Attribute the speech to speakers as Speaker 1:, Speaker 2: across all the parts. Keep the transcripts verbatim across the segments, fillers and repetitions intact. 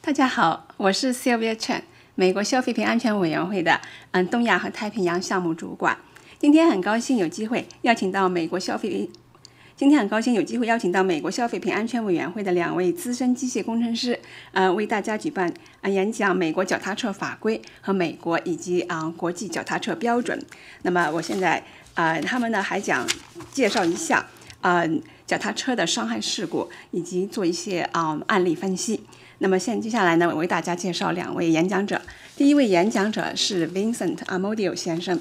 Speaker 1: 大家好，我是 Sylvia Chen， 美国消费品安全委员会的嗯东亚和太平洋项目主管。今天很高兴有机会邀请到美国消费今天很高兴有机会邀请到美国消费品安全委员会的两位资深机械工程师，呃，为大家举办呃演讲美国脚踏车法规和美国以及啊、呃、国际脚踏车标准。那么我现在呃他们呢还讲介绍一下呃脚踏车的伤害事故，以及做一些啊、呃、案例分析。那么现接下来呢，我为大家介绍两位演讲者。第一位演讲者是 Vincent Amodio 先生。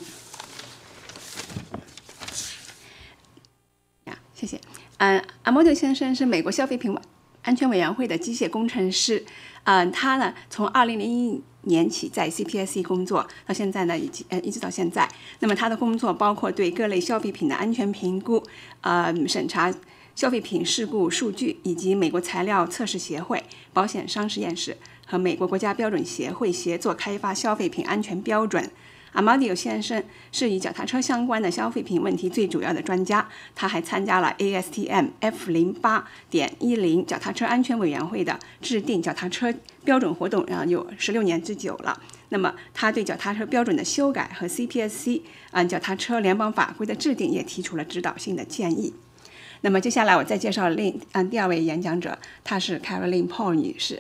Speaker 1: 谢谢。嗯 ，Amodio 先生是美国消费品安全委员会的机械工程师。嗯，他呢从二零零一年起在 C P S C 工作，到现在呢，以及呃一直到现在。那么他的工作包括对各类消费品的安全评估，呃，审查消费品事故数据，以及美国材料测试协会、保险商实验室和美国国家标准协会协作开发消费品安全标准。Amodio 先生是与脚踏车相关的消费品问题最主要的专家，他还参加了 A S T M F 零八点一零 脚踏车安全委员会的制定脚踏车标准活动，啊，有十六年之久了。那么他对脚踏车标准的修改和 C P S C 嗯脚踏车联邦法规的制定也提出了指导性的建议。那么接下来我再介绍另嗯第二位演讲者，她是 Caroline Paul 女士。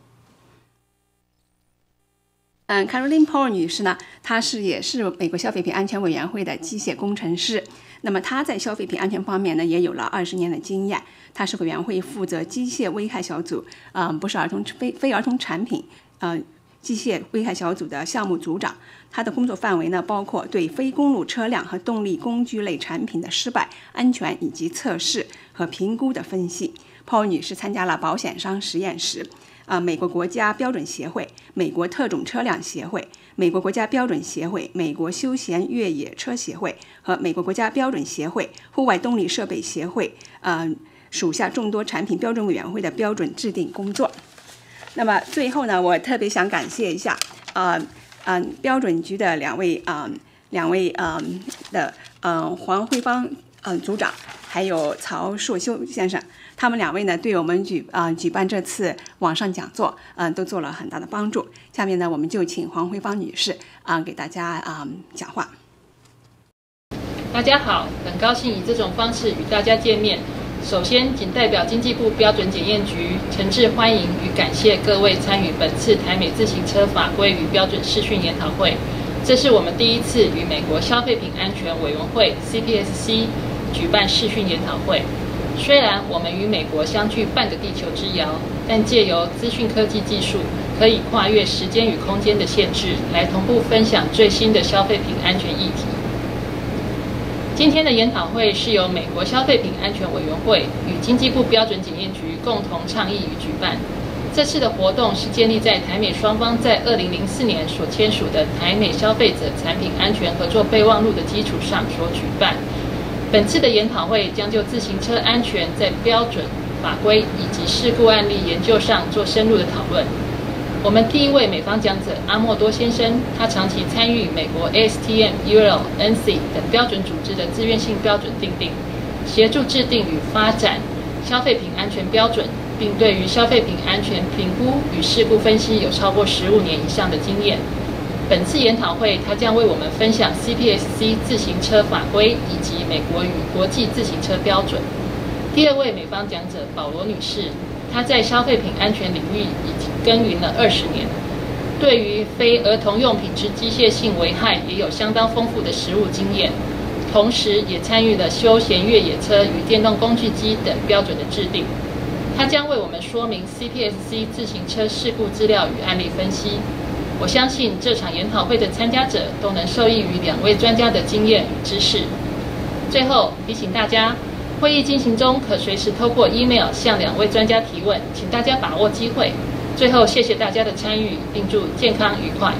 Speaker 1: 嗯 ，Caroline Paul 女士呢，她是也是美国消费品安全委员会的机械工程师。那么她在消费品安全方面呢，也有了二十年的经验。她是委员会负责机械危害小组，嗯，不是儿童非非儿童产品，嗯，机械危害小组的项目组长。她的工作范围呢，包括对非公路车辆和动力工具类产品的失败、安全以及测试和评估的分析。Paul 女士参加了保险商实验室。呃，美国国家标准协会、美国特种车辆协会、美国国家标准协会、美国休闲越野车协会和美国国家标准协会户外动力设备协会，呃，属下众多产品标准委员会的标准制定工作。那么最后呢，我特别想感谢一下，呃，嗯、呃，标准局的两位啊、呃，两位嗯、呃、的嗯、呃、黄辉邦嗯、呃、组长，还有曹硕修先生。他们两位呢，对我们举啊、呃、举办这次网上讲座，嗯、呃，都做了很大的帮助。下面呢，我们就请黄辉芳女士啊、呃、给大家啊、呃、讲话。
Speaker 2: 大家好，很高兴以这种方式与大家见面。首先，仅代表经济部标准检验局诚挚欢迎与感谢各位参与本次台美自行车法规与标准视讯研讨会。这是我们第一次与美国消费品安全委员会 C P S C 举办视讯研讨会。虽然我们与美国相距半个地球之遥，但借由资讯科技技术，可以跨越时间与空间的限制，来同步分享最新的消费品安全议题。今天的研讨会是由美国消费品安全委员会与经济部标准检验局共同倡议与举办。这次的活动是建立在台美双方在二零零四年所签署的台美消费者产品安全合作备忘录的基础上所举办。本次的研讨会将就自行车安全在标准、法规以及事故案例研究上做深入的讨论。我们第一位美方讲者阿莫多先生，他长期参与美国 A S T M、U L、N C 等标准组织的自愿性标准订定，协助制定与发展消费品安全标准，并对于消费品安全评估与事故分析有超过十五年以上的经验。本次研讨会，他将为我们分享 C P S C 自行车法规以及美国与国际自行车标准。第二位美方讲者保罗女士，她在消费品安全领域已经耕耘了二十年，对于非儿童用品之机械性危害也有相当丰富的实务经验，同时也参与了休闲越野车与电动工具机等标准的制定。她将为我们说明 C P S C 自行车事故资料与案例分析。我相信这场研讨会的参加者都能受益于两位专家的经验与知识。最后提醒大家，会议进行中可随时透过 email 向两位专家提问，请大家把握机会。最后谢谢大家的参与，并祝健康愉快。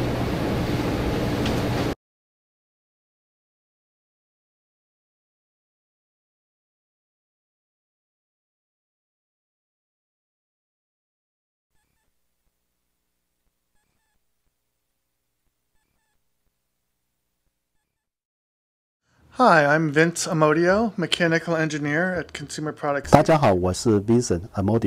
Speaker 3: Hi, I'm Vince Amodio, mechanical engineer at Consumer Products.
Speaker 4: 大家好，我是 Vincent Amodio，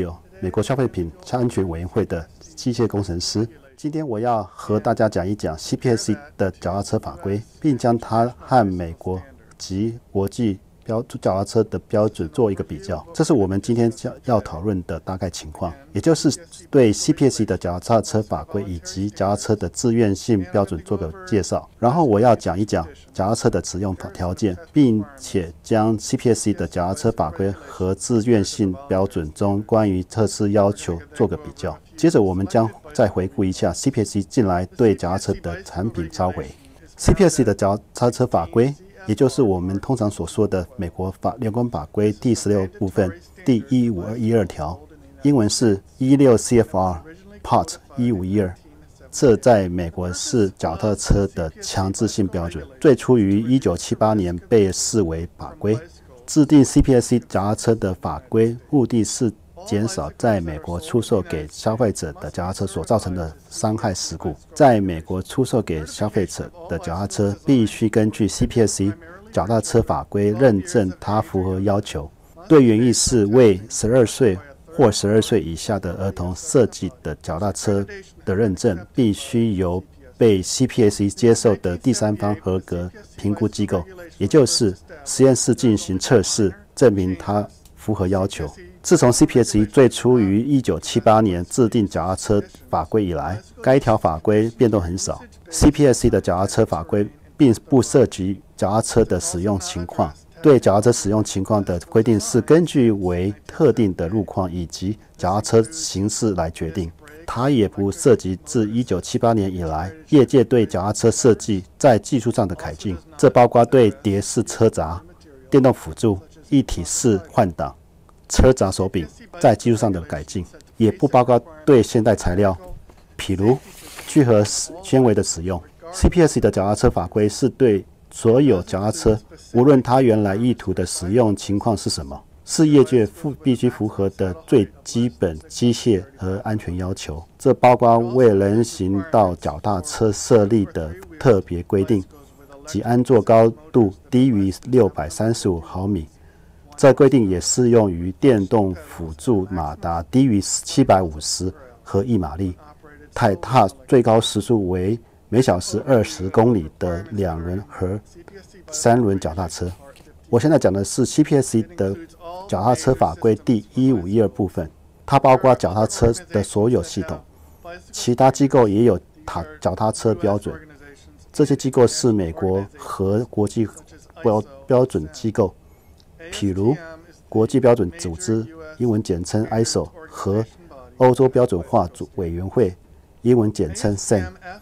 Speaker 4: 美国消费品安全委员会的机械工程师。今天我要和大家讲一讲 C P S C 的脚踏车法规，并将它和美国及国际标脚踏车的标准做一个比较。这是我们今天要讨论的大概情况，也就是对 C P S C 的脚踏车法规以及脚踏车的自愿性标准做个介绍。然后我要讲一讲脚踏车的使用条件，并且将 C P S C 的脚踏车法规和自愿性标准中关于测试要求做个比较。接着我们将再回顾一下 C P S C 近来对脚踏车的产品召回。C P S C 的脚踏车法规，也就是我们通常所说的美国法联邦法规第十六部分第一五二一二条，英文是十六 C F R Part 一五一二，这在美国是脚踏车的强制性标准，最初于一九七八年被视为法规。制定 C P S C 脚踏车的法规目的是减少在美国出售给消费者的脚踏车所造成的伤害事故。在美国出售给消费者的脚踏车必须根据 C P S C 脚踏车法规认证它符合要求。对原意是为十二岁或十二岁以下的儿童设计的脚踏车的认证，必须由被 C P S C 接受的第三方合格评估机构，也就是实验室进行测试，证明它符合要求。自从 C P S C 最初于一九七八年制定脚踏车法规以来，该条法规变动很少。C P S C 的脚踏车法规并不涉及脚踏车的使用情况，对脚踏车使用情况的规定是根据为特定的路况以及脚踏车形式来决定。它也不涉及自一九七八年以来业界对脚踏车设计在技术上的改进，这包括对碟式车闸、电动辅助、一体式换挡、车闸手柄在技术上的改进，也不包括对现代材料，譬如聚合纤维的使用。C P S C 的脚踏车法规是对所有脚踏车，无论它原来意图的使用情况是什么，是业界必须符合的最基本机械和安全要求。这包括为人行道脚踏车设立的特别规定，即安座高度低于六百三十五毫米。这规定也适用于电动辅助马达低于七百五十和一马力，踩踏最高时速为每小时二十公里的两轮和三轮脚踏车。我现在讲的是 C P S C 的脚踏车法规第一五一二部分，它包括脚踏车的所有系统。其他机构也有脚踏车标准，这些机构是美国和国际标标准机构，譬如国际标准组织英文简称 I S O 和欧洲标准化委员会英文简称 S A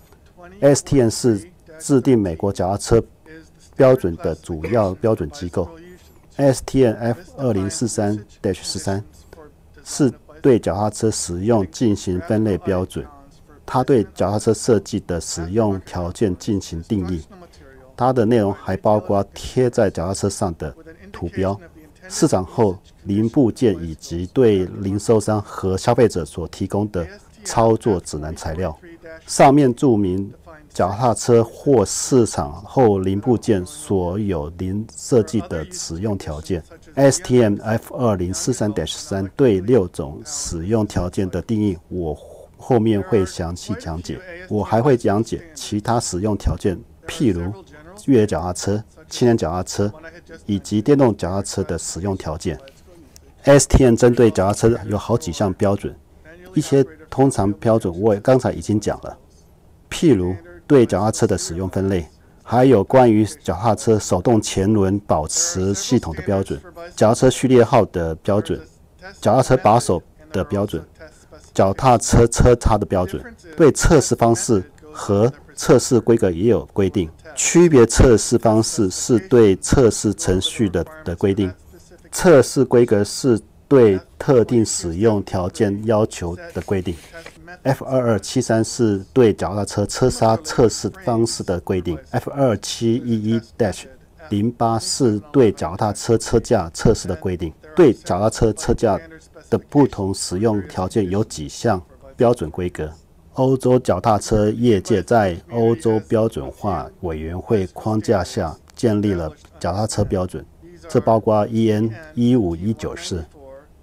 Speaker 4: M。A S T M 是制定美国脚踏车标准的主要标准机构。A S T M F 二零四三十三 是对脚踏车使用进行分类标准，它对脚踏车设计的使用条件进行定义。它的内容还包括贴在脚踏车上的图标、市场后零部件以及对零售商和消费者所提供的操作指南材料。上面注明脚踏车或市场后零部件所有零设计的使用条件。A S T M F 二零四三十三 对六种使用条件的定义，我后面会详细讲解。我还会讲解其他使用条件，譬如越野脚踏车、轻量脚踏车以及电动脚踏车的使用条件。A S T M 针对脚踏车有好几项标准，一些通常标准我刚才已经讲了，譬如对脚踏车的使用分类，还有关于脚踏车手动前轮保持系统的标准、脚踏车序列号的标准、脚踏车把手的标准、脚踏车车插的标准。对测试方式和测试规格也有规定，区别测试方式是对测试程序的的规定，测试规格是对特定使用条件要求的规定。F 二二七三 是对脚踏车车刹测试方式的规定。F 二七一一 零八 是对脚踏车车架测试的规定。对脚踏车车架的不同使用条件有几项标准规格。欧洲脚踏车业界在欧洲标准化委员会框架下建立了脚踏车标准，这包括 E N 一五一九四。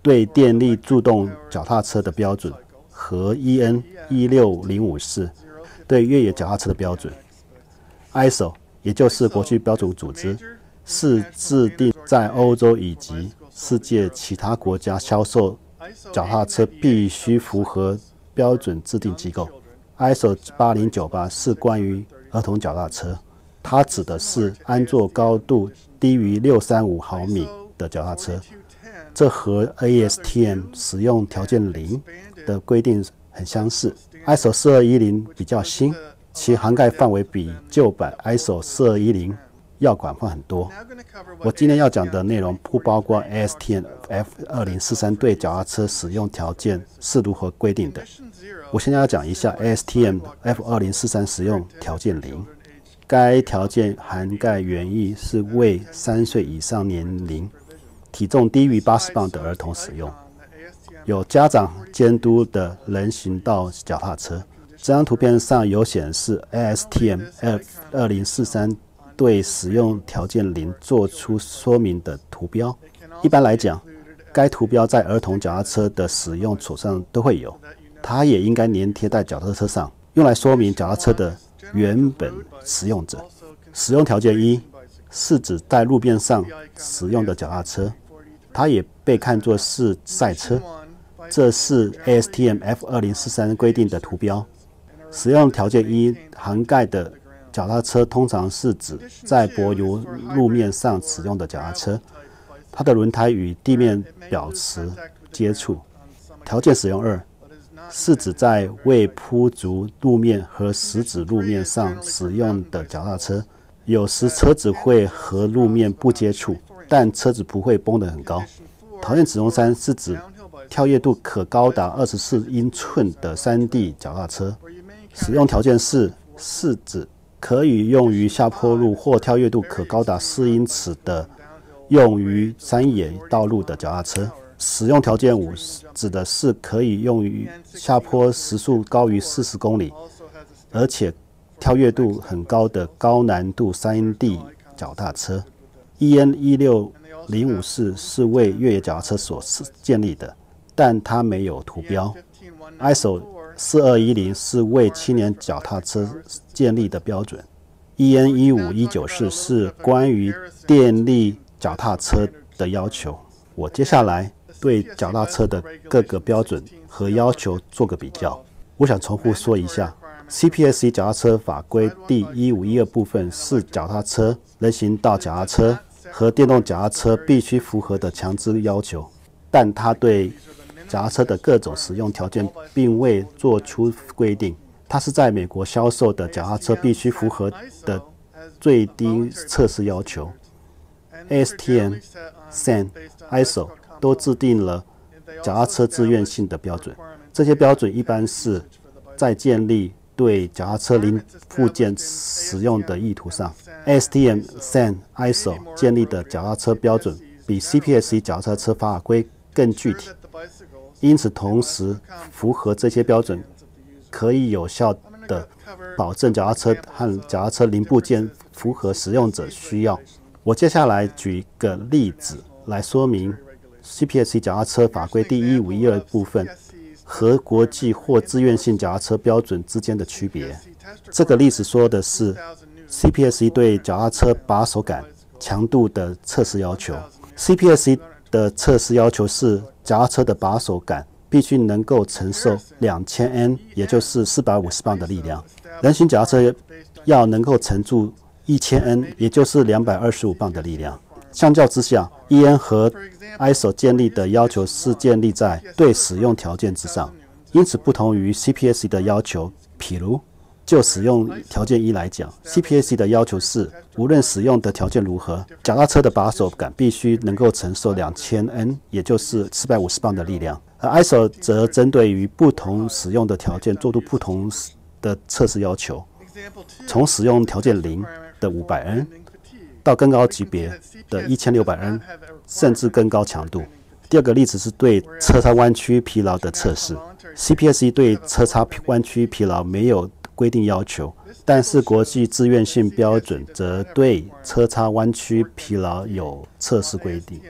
Speaker 4: 对电力助动脚踏车的标准和 E N 一六零五四对越野脚踏车的标准。I S O 也就是国际标准组织，是制定在欧洲以及世界其他国家销售脚踏车必须符合标准制定机构。I S O 八零九八是关于儿童脚踏车，它指的是安坐高度低于六百三十五毫米的脚踏车，这和 A S T M 使用条件零的规定很相似。I S O 四二一零比较新，其涵盖范围比旧版 I S O 四二一零要广泛很多。我今天要讲的内容不包括 A S T M F 二零四三对脚踏车使用条件是如何规定的。我现在要讲一下 A S T M F 二零四三使用条件零。该条件涵盖原意是为三岁以上年龄、体重低于八十磅的儿童使用，有家长监督的人行道脚踏车。这张图片上有显示 A S T M F 二零四三对使用条件零做出说明的图标。一般来讲，该图标在儿童脚踏车的使用处上都会有，它也应该粘贴在脚踏车上，用来说明脚踏车的原本使用者。使用条件一是指在路面上使用的脚踏车，它也被看作是赛车。这是 A S T M F 二零四三规定的图标。使用条件一涵盖的脚踏车通常是指在柏油路面上使用的脚踏车，它的轮胎与地面保持接触。条件使用二是指在未铺足路面和石子路面上使用的脚踏车，有时车子会和路面不接触，但车子不会绷得很高。条件使用三是指跳跃度可高达二十四英寸的山地脚踏车。使用条件四是指可以用于下坡路或跳跃度可高达四英尺的用于山野道路的脚踏车。使用条件五指的是可以用于下坡时速高于四十公里，而且跳跃度很高的高难度山地脚踏车。E N 一六零五四是为越野脚踏车所建立的，但它没有图标。I S O 四二一零是为青年脚踏车建立的标准。E N 一五一九四是关于电力脚踏车的要求。我接下来对脚踏车的各个标准和要求做个比较。我想重复说一下 C P S C 脚踏车法规第一五一二部分是脚踏车、人行道脚踏车和电动脚踏车必须符合的强制要求，但它对脚踏车的各种使用条件并未做出规定。它是在美国销售的脚踏车必须符合的最低测试要求。A S T M、S A N、I S O 都制定了脚踏车自愿性的标准，这些标准一般是在建立对脚踏车零部件使用的意图上。A S T M、S A N、I S O 建立的脚踏车标准比 C P S C 脚踏车法规更具体，因此同时符合这些标准可以有效地保证脚踏车和脚踏车零部件符合使用者需要。我接下来举一个例子来说明 C P S C 脚踏车法规第一五一二部分和国际或自愿性脚踏车标准之间的区别。这个例子说的是 C P S C 对脚踏车把手感强度的测试要求。C P S C 的测试要求是脚踏车的把手感必须能够承受两千 N， 也就是四百五十磅的力量。人行脚踏车要能够承住一千 N， 也就是两百二十五磅的力量。相较之下 ，E N 和 I S O 建立的要求是建立在对使用条件之上，因此不同于 C P S C 的要求。譬如，就使用条件一来讲 ，C P S C 的要求是，无论使用的条件如何，脚踏车的把手感必须能够承受两千 N， 也就是四百五十磅的力量。而 I S O 则针对于不同使用的条件做出不同的测试要求，从使用条件零的五百 N 到更高级别的一千六百 N， 甚至更高强度。第二个例子是对车擦弯曲疲劳的测试。C P S C 对车擦弯曲疲劳没有规定要求，但是国际自愿性标准则对车擦弯曲疲劳有测试规定。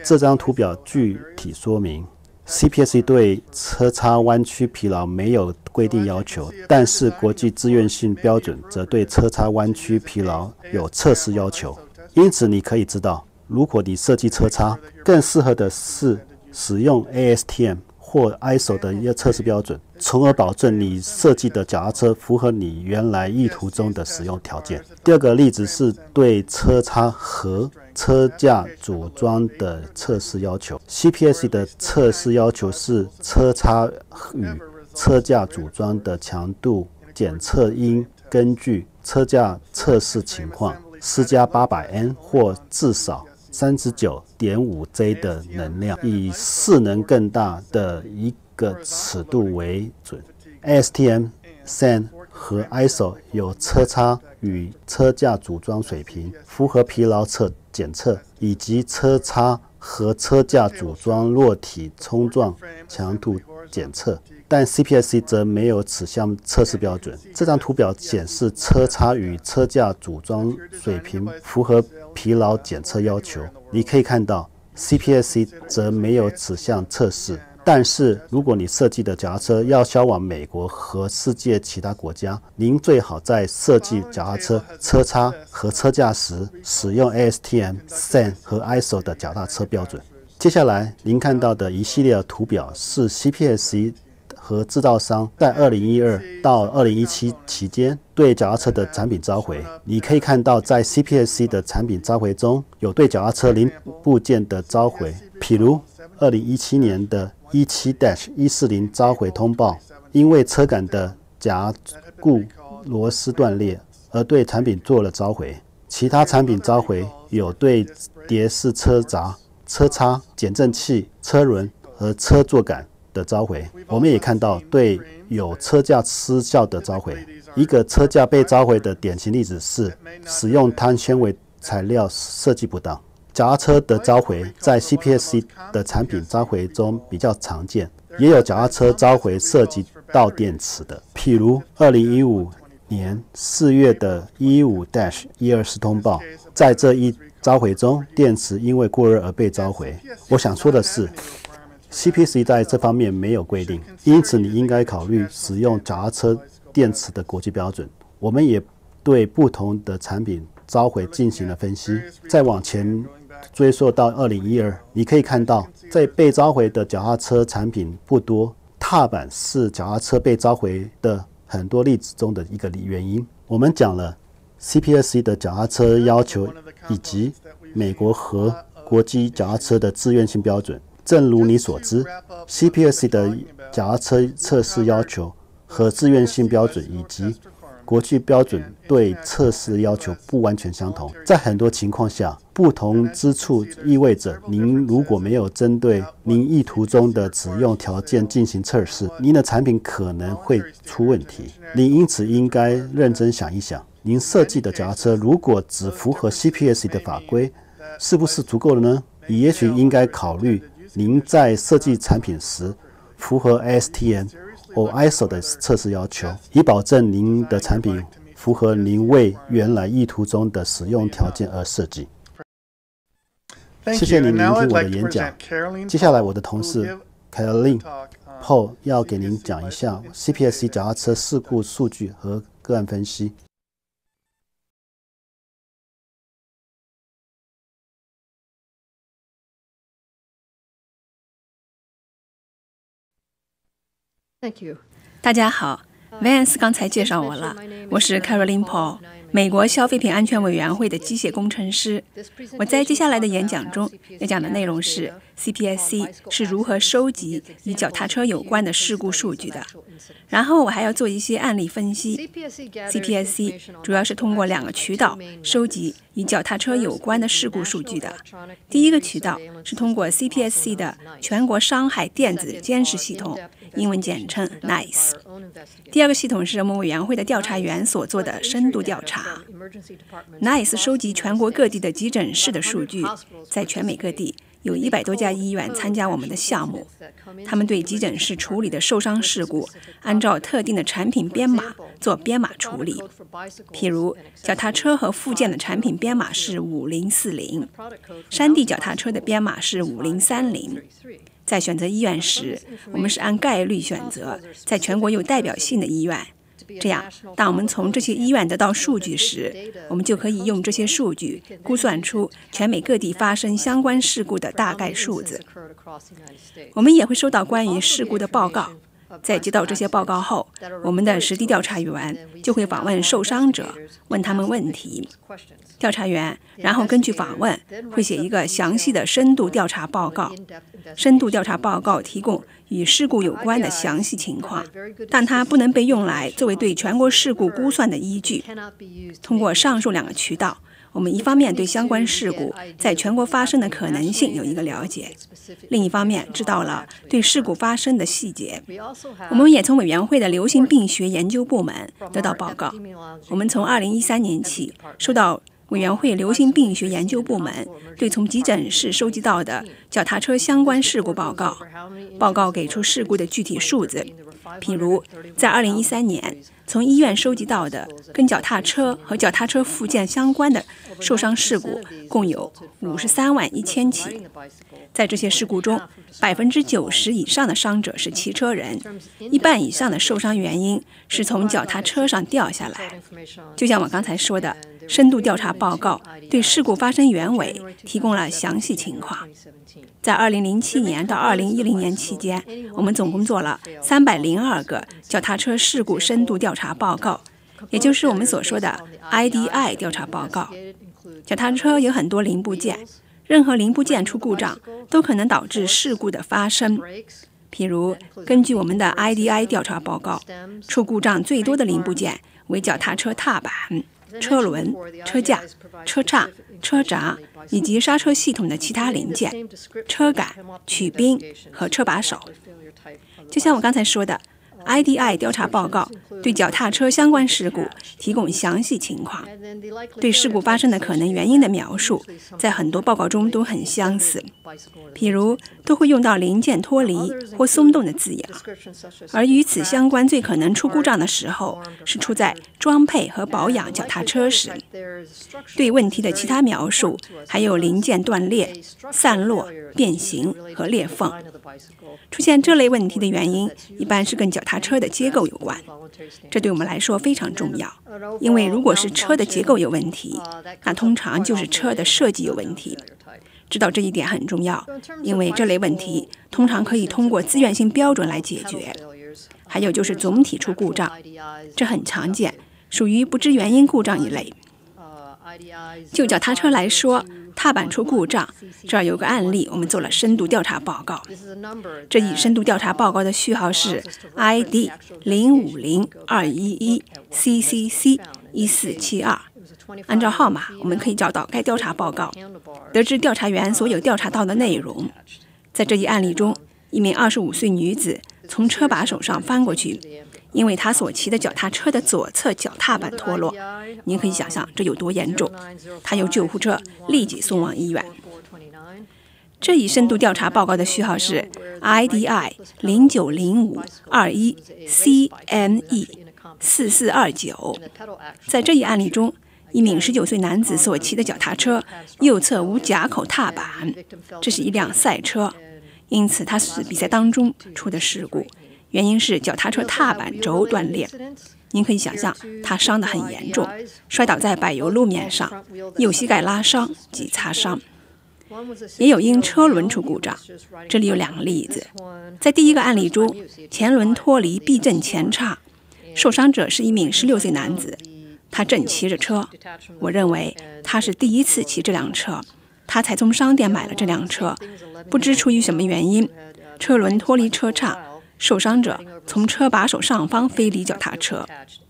Speaker 4: 这张图表具体说明 C P S C 对车擦弯曲疲劳没有规定要求，但是国际自愿性标准则对车擦弯曲疲劳有测试要求。因此你可以知道，如果你设计车擦，更适合的是使用 A S T M 或 I S O 的一个测试标准，从而保证你设计的脚踏车符合你原来意图中的使用条件。第二个例子是对车擦和车架组装的测试要求。 C P S C 的测试要求是车擦与车架组装的强度检测应根据车架测试情况施加 八百 N 或至少 三十九点五 J 的能量，以势能更大的一个尺度为准。 A S T M、S A N 和 I S O 有车擦与车架组装水平、符合疲劳测检测以及车擦和车架组装落体冲撞强度检测，但 C P S C 则没有此项测试标准。这张图表显示车擦与车架组装水平符合疲劳检测要求。你可以看到 C P S C 则没有此项测试。但是如果你设计的脚踏车要销往美国和世界其他国家，您最好在设计脚踏车车擦和车架时使用 A S T M、S A N 和 I S O 的脚踏车标准。接下来您看到的一系列的图表是 C P S C 和制造商在二零一二到二零一七期间对脚踏车的产品召回。你可以看到在 C P S C 的产品召回中有对脚踏车零部件的召回，譬如二零一七年的一七一四零召回通报，因为车杆的夹固螺丝断裂而对产品做了召回。其他产品召回有对碟式车闸、车擦、减震器、车轮和车座杆的召回。我们也看到对有车架失效的召回。一个车架被召回的典型例子是使用碳纤维材料设计不当。脚踏车的召回在 C P S C 的产品召回中比较常见，也有脚踏车召回涉及到电池的，譬如二零一五年四月的一五一二四通报，在这一召回中，电池因为过热而被召回。我想说的是 C P S C 在这方面没有规定，因此你应该考虑使用脚踏车电池的国际标准。我们也对不同的产品召回进行了分析。再往前追溯到二零一二，你可以看到在被召回的脚踏车产品不多，踏板是脚踏车被召回的很多例子中的一个原因。我们讲了 C P S C 的脚踏车要求以及美国和国际脚踏车的自愿性标准。正如你所知， C P S C 的脚踏车测试要求和自愿性标准以及国际标准对测试要求不完全相同。在很多情况下，不同之处意味着您如果没有针对您意图中的使用条件进行测试，您的产品可能会出问题。您因此应该认真想一想，您设计的脚踏车如果只符合 C P S C 的法规，是不是足够了呢？你也许应该考虑您在设计产品时符合 A S T M或 I S O 的测试要求，以保证您的产品符合您为原来意图中的使用条件而设计。谢谢您聆听我的演讲。接下来我的同事 Caroline Paul 要给您讲一下 C P S C 脚踏车事故数据和个案分析。
Speaker 5: Thank you.
Speaker 1: 大家好 ，Vance 刚才介绍我了，我是 Caroline Paul， 美国消费品安全委员会的机械工程师。我在接下来的演讲中要讲的内容是 C P S C 是如何收集与脚踏车有关的事故数据的，然后我还要做一些案例分析。C P S C 主要是通过两个渠道收集与脚踏车有关的事故数据的。第一个渠道是通过 C P S C 的全国伤害电子监视系统，英文简称 N I C E。 第二个系统是我们委员会的调查员所做的深度调查。N I C E 收集全国各地的急诊室的数据，在全美各地有一百多家医院参加我们的项目，他们对急诊室处理的受伤事故按照特定的产品编码做编码处理。譬如脚踏车和附件的产品编码是五零四零，山地脚踏车的编码是五零三零。在选择医院时，我们是按概率选择在全国有代表性的医院。这样，当我们从这些医院得到数据时，我们就可以用这些数据估算出全美各地发生相关事故的大概数字。我们也会收到关于事故的报告，在接到这些报告后，我们的实地调查员就会访问受伤者，问他们问题。调查员然后根据访问会写一个详细的深度调查报告。深度调查报告提供与事故有关的详细情况，但它不能被用来作为对全国事故估算的依据。通过上述两个渠道，我们一方面对相关事故在全国发生的可能性有一个了解，另一方面知道了对事故发生的细节。我们也从委员会的流行病学研究部门得到报告。我们从二零一三年起收到委员会流行病学研究部门对从急诊室收集到的脚踏车相关事故报告，报告给出事故的具体数字。譬如，在二零一三年，从医院收集到的跟脚踏车和脚踏车附件相关的受伤事故共有五十三万一千起。在这些事故中，百分之九十以上的伤者是骑车人，一半以上的受伤原因是从脚踏车上掉下来。就像我刚才说的，深度调查报告对事故发生原委提供了详细情况。在二零零七年到二零一零年期间，我们总共做了三百零二个脚踏车事故深度调查报告，也就是我们所说的 I D I 调查报告。脚踏车有很多零部件，任何零部件出故障都可能导致事故的发生。譬如，根据我们的 I D I 调查报告，出故障最多的零部件为脚踏车踏板、车轮、车架、车刹、车闸以及刹车系统的其他零件、车杆、曲柄和车把手。就像我刚才说的， I D I 调查报告对脚踏车相关事故提供详细情况，对事故发生的可能原因的描述在很多报告中都很相似，譬如都会用到零件脱离或松动的字样，而与此相关最可能出故障的时候是出在装配和保养脚踏车时。对问题的其他描述还有零件断裂、散落、变形和裂缝。出现这类问题的原因一般是跟脚踏车的结构有关，这对我们来说非常重要，因为如果是车的结构有问题，那通常就是车的设计有问题。知道这一点很重要，因为这类问题通常可以通过自愿性标准来解决。还有就是总体出故障，这很常见，属于不知原因故障一类。就脚踏车来说，踏板出故障，这儿有个案例，我们做了深度调查报告。这一深度调查报告的序号是 I D 零五零二一一 C C C 一四七二。按照号码，我们可以找到该调查报告，得知调查员所有调查到的内容。在这一案例中，一名二十五岁女子从车把手上翻过去，因为她所骑的脚踏车的左侧脚踏板脱落。您可以想象这有多严重，她由救护车立即送往医院。这一深度调查报告的序号是 I D I 零九零五二一 C M E 四四二九。在这一案例中，一名十九岁男子所骑的脚踏车右侧无夹口踏板，这是一辆赛车，因此他是比赛当中出的事故，原因是脚踏车踏板轴断裂。您可以想象他伤得很严重，摔倒在柏油路面上，右膝盖拉伤及擦伤。也有因车轮出故障，这里有两个例子。在第一个案例中，前轮脱离避震前叉，受伤者是一名十六岁男子，他正骑着车，我认为他是第一次骑这辆车，他才从商店买了这辆车，不知出于什么原因，车轮脱离车叉，受伤者从车把手上方飞离脚踏车。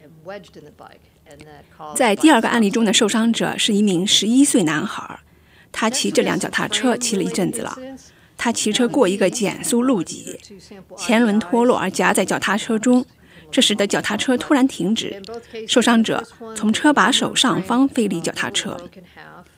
Speaker 1: 在第二个案例中的受伤者是一名十一岁男孩，他骑这辆脚踏车骑了一阵子了，他骑车过一个减速路脊，前轮脱落而夹在脚踏车中，这使得脚踏车突然停止，受伤者从车把手上方飞离脚踏车。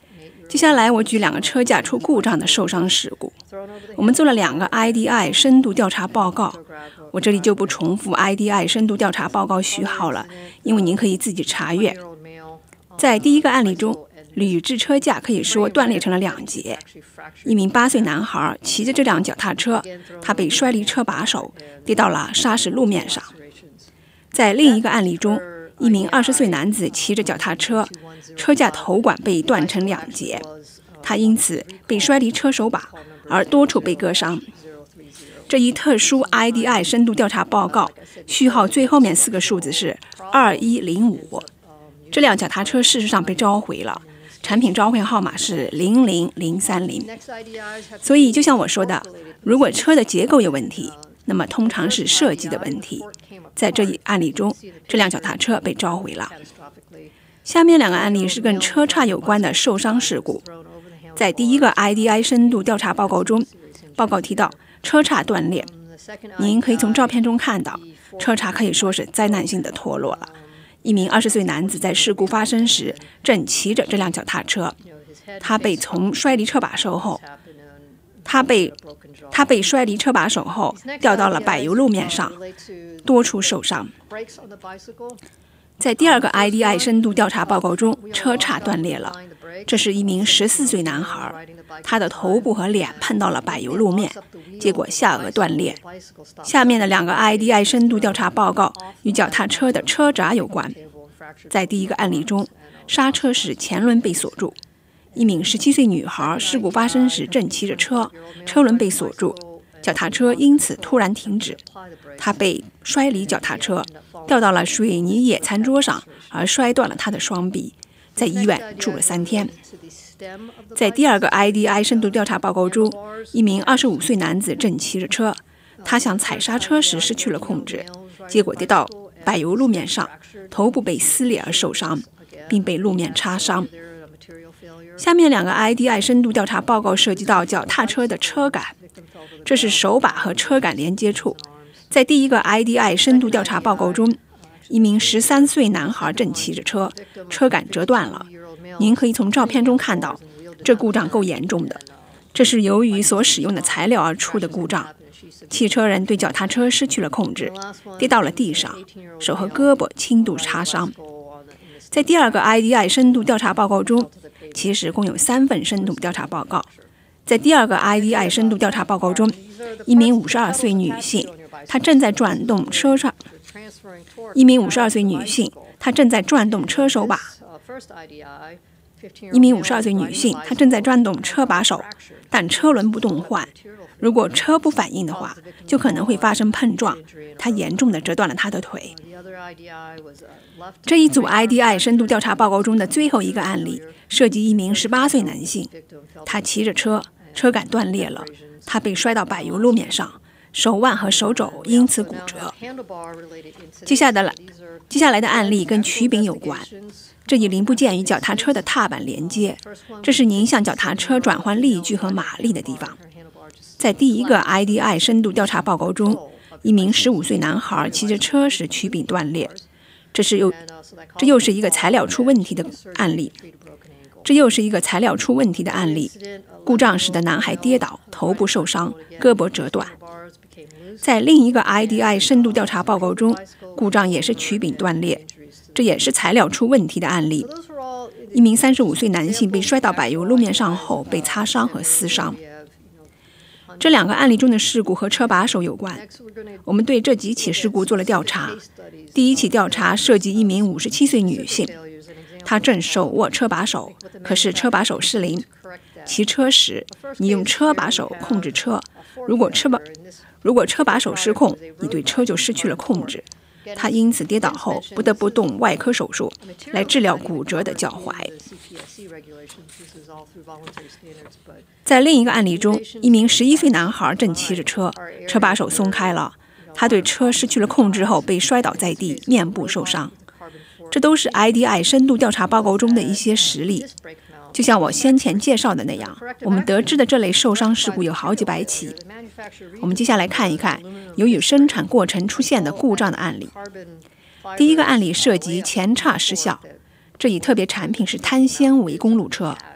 Speaker 1: 接下来我举两个车架出故障的受伤事故。我们做了两个 I D I 深度调查报告，我这里就不重复 I D I 深度调查报告序号了，因为您可以自己查阅。在第一个案例中，铝制车架可以说断裂成了两截。一名八岁男孩骑着这辆脚踏车，他被摔离车把手，跌到了砂石路面上。在另一个案例中，一名二十岁男子骑着脚踏车，车架头管被断成两截，他因此被摔离车手把，而多处被割伤。这一特殊 I D I 深度调查报告序号最后面四个数字是二一零五。这辆脚踏车事实上被召回了，产品召回号码是零零零三零。所以就像我说的，如果车的结构有问题，那么通常是设计的问题。在这一案例中，这辆脚踏车被召回了。下面两个案例是跟车岔有关的受伤事故。在第一个 I D I 深度调查报告中，报告提到车岔断裂。您可以从照片中看到，车岔可以说是灾难性的脱落了。一名二十岁男子在事故发生时正骑着这辆脚踏车，他被从摔离车把手后，他被他被摔离车把手后掉到了柏油路面上，多处受伤。在第二个 I D I 深度调查报告中，车岔断裂了。这是一名十四岁男孩，他的头部和脸碰到了柏油路面，结果下颚断裂。下面的两个 I D I 深度调查报告与脚踏车的车闸有关。在第一个案例中，刹车时前轮被锁住。一名十七岁女孩事故发生时正骑着车，车轮被锁住，脚踏车因此突然停止。她被摔离脚踏车，掉到了水泥野餐桌上，而摔断了她的双臂，在医院住了三天。在第二个 I D I 深度调查报告中，一名二十五岁男子正骑着车，他想踩刹车时失去了控制，结果跌到柏油路面上，头部被撕裂而受伤，并被路面擦伤。下面两个 I D I 深度调查报告涉及到脚踏车的车杆，这是手把和车杆连接处。在第一个 I D I 深度调查报告中，一名十三岁男孩正骑着车，车杆折断了。您可以从照片中看到，这故障够严重的，这是由于所使用的材料而出的故障。汽车人对脚踏车失去了控制，跌到了地上，手和胳膊轻度擦伤。在第二个 I D I 深度调查报告中，其实共有三份深度调查报告。在第二个 I D I 深度调查报告中，一名五十二岁女性，她正在转动车上，一名五十二岁女性，她正在转动车手把。一名五十二岁女性，她正在转动车把手，但车轮不动换。如果车不反应的话，就可能会发生碰撞。她严重地折断了她的腿。这一组 I D I 深度调查报告中的最后一个案例涉及一名十八岁男性，他骑着车，车杆断裂了，他被摔到柏油路面上，手腕和手肘因此骨折。接下来接下来的案例跟曲柄有关。这一零部件与脚踏车的踏板连接，这是您向脚踏车转换力矩和马力的地方。在第一个 I D I 深度调查报告中，一名十五岁男孩骑着车时曲柄断裂，这是又这又是一个材料出问题的案例。这又是一个材料出问题的案例。故障使得男孩跌倒，头部受伤，胳膊折断。在另一个 I D I 深度调查报告中，故障也是曲柄断裂，这也是材料出问题的案例。一名三十五岁男性被摔到柏油路面上后被擦伤和撕伤。这两个案例中的事故和车把手有关。我们对这几起事故做了调查。第一起调查涉及一名五十七岁女性，她正手握车把手，可是车把手失灵。骑车时，你用车把手控制车，如果车把如果车把手失控，你对车就失去了控制。她因此跌倒后不得不动外科手术来治疗骨折的脚踝。在另一个案例中，一名十一岁男孩正骑着车，车把手松开了，他对车失去了控制后被摔倒在地，面部受伤。这都是 I D I 深度调查报告中的一些实例。就像我先前介绍的那样，我们得知的这类受伤事故有好几百起。我们接下来看一看由于生产过程出现的故障的案例。第一个案例涉及前叉失效，这一特别产品是碳纤维公路车。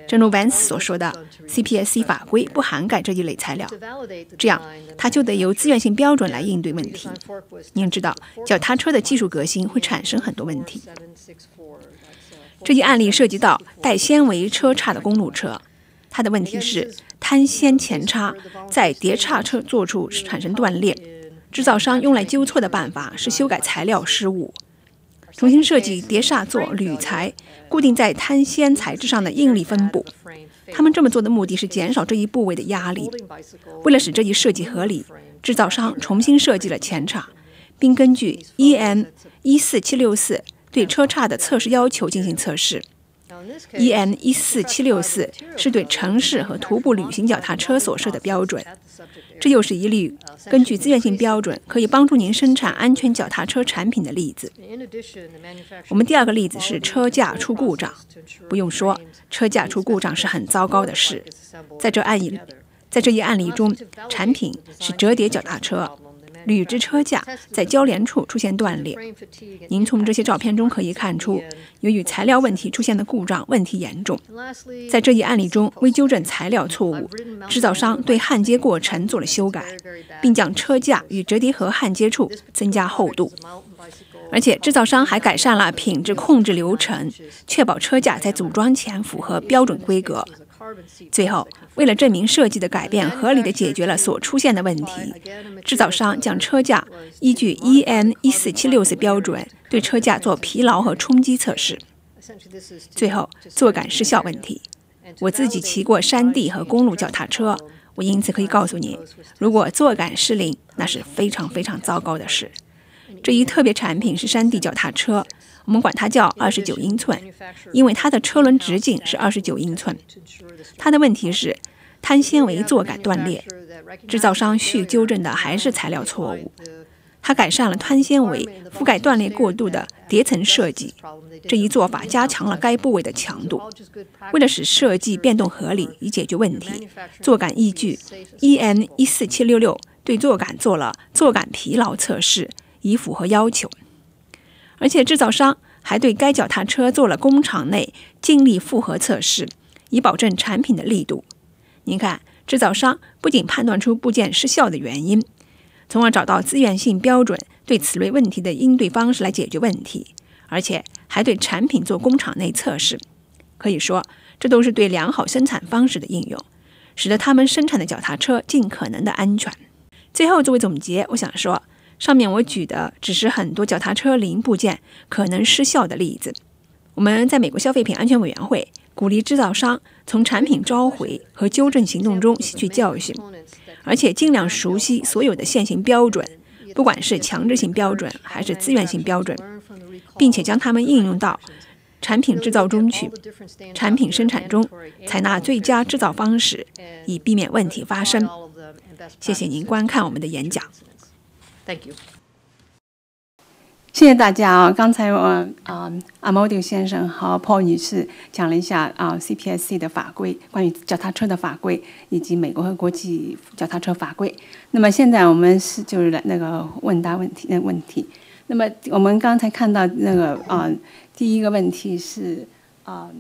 Speaker 1: 正如 Vance 所说的 ，C P S C 法规不涵盖这一类材料，这样它就得由自愿性标准来应对问题。您知道，脚踏车的技术革新会产生很多问题。这一案例涉及到带纤维车叉的公路车，它的问题是碳纤前叉在碟刹车座处产生断裂，制造商用来纠错的办法是修改材料失误，重新设计碟刹座铝材固定在碳纤材质上的应力分布。他们这么做的目的是减少这一部位的压力。为了使这一设计合理，制造商重新设计了前叉，并根据 E N 一四七六四对车叉的测试要求进行测试。E N 一四七六四是对城市和徒步旅行脚踏车所设的标准。这又是一例根据自愿性标准可以帮助您生产安全脚踏车产品的例子。我们第二个例子是车架出故障。不用说，车架出故障是很糟糕的事。在这案例，在这一案例中，产品是折叠脚踏车，铝制车架在交联处出现断裂。您从这些照片中可以看出，由于材料问题出现的故障问题严重。在这一案例中，为纠正材料错误，制造商对焊接过程做了修改，并将车架与折叠盒焊接处增加厚度。而且制造商还改善了品质控制流程，确保车架在组装前符合标准规格。最后，为了证明设计的改变合理地解决了所出现的问题，制造商将车架依据 E N 一四七六四标准对车架做疲劳和冲击测试。最后，坐感失效问题。我自己骑过山地和公路脚踏车，我因此可以告诉你，如果坐感失灵，那是非常非常糟糕的事。这一特别产品是山地脚踏车，我们管它叫二十九英寸，因为它的车轮直径是二十九英寸。它的问题是碳纤维坐感断裂，制造商需纠正的还是材料错误。它改善了碳纤维覆盖断裂过度的叠层设计，这一做法加强了该部位的强度。为了使设计变动合理以解决问题，坐感依据 E N 一四七六六对坐感做了坐感疲劳测试，以符合要求。而且制造商还对该脚踏车做了工厂内静力负荷测试，以保证产品的力度。您看，制造商不仅判断出部件失效的原因，从而找到自愿性标准对此类问题的应对方式来解决问题，而且还对产品做工厂内测试。可以说，这都是对良好生产方式的应用，使得他们生产的脚踏车尽可能的安全。最后作为总结，我想说，上面我举的只是很多脚踏车零部件可能失效的例子。我们在美国消费品安全委员会鼓励制造商从产品召回和纠正行动中吸取教训，而且尽量熟悉所有的现行标准，不管是强制性标准还是自愿性标准，并且将它们应用到产品制造中去，产品生产中采纳最佳制造方式，以避免问题发生。谢谢您观看我们的演讲。
Speaker 2: Thank you.
Speaker 1: 谢谢大家啊！刚才我啊阿莫迪先生和 Paul 女士讲了一下啊 C P S C 的法规，关于脚踏车的法规，以及美国和国际脚踏车法规。那么现在我们是就是来那个问答问题那问题。那么我们刚才看到那个啊，第一个问题是啊，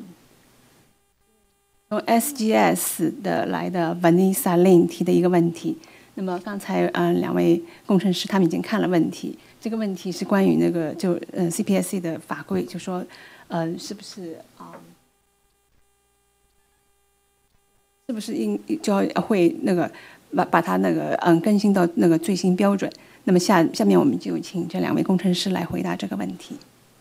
Speaker 1: 从 S G S 的来的 Vanessa Lin 提的一个问题。那么刚才嗯、呃、两位工程师他们已经看了问题，这个问题是关于那个就呃 C P S C 的法规，就说呃是不是啊、呃、是不是应就要会那个把把它那个嗯更新到那个最新标准。那么下下面我们就请这两位工程师来回答这个问题。